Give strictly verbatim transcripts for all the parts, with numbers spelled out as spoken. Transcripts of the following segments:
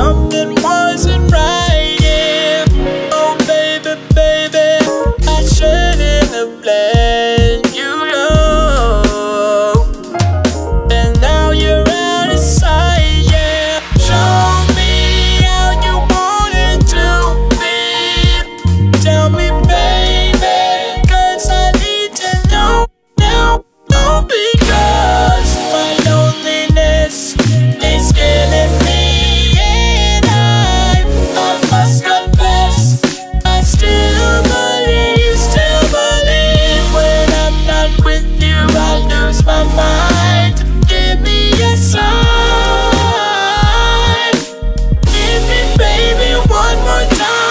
something wasn't right, yeah. Oh baby, baby, I shouldn't have let you go. And now you're out of sight, yeah. Show me how you want it to be. Tell me, baby, cause I need to know now. Oh, because my loneliness is killing me, and I, I must confess, I still believe, still believe when I'm not with you, I lose my mind. Give me a sign, give me, baby, one more time.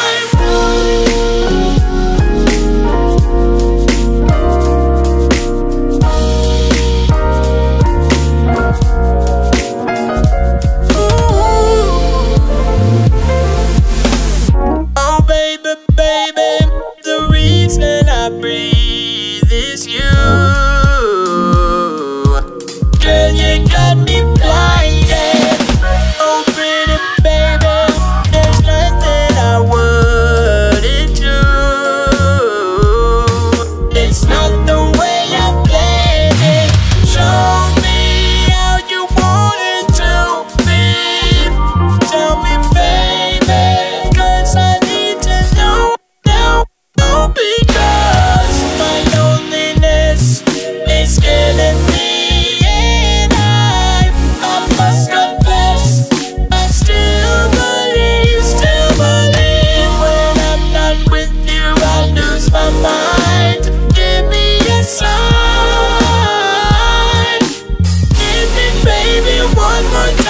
I breathe is you. Girl, you got me blinded. Oh pretty baby, there's nothing I wouldn't do. It's not the way I planned it. Show me how you want it to be. Tell me, baby, cause I need to know now. Oh, because my loneliness is killing me, and I, I must confess, I still believe, still believe when I'm not with you, I lose my mind. Give me a sign, give me, baby, one more time.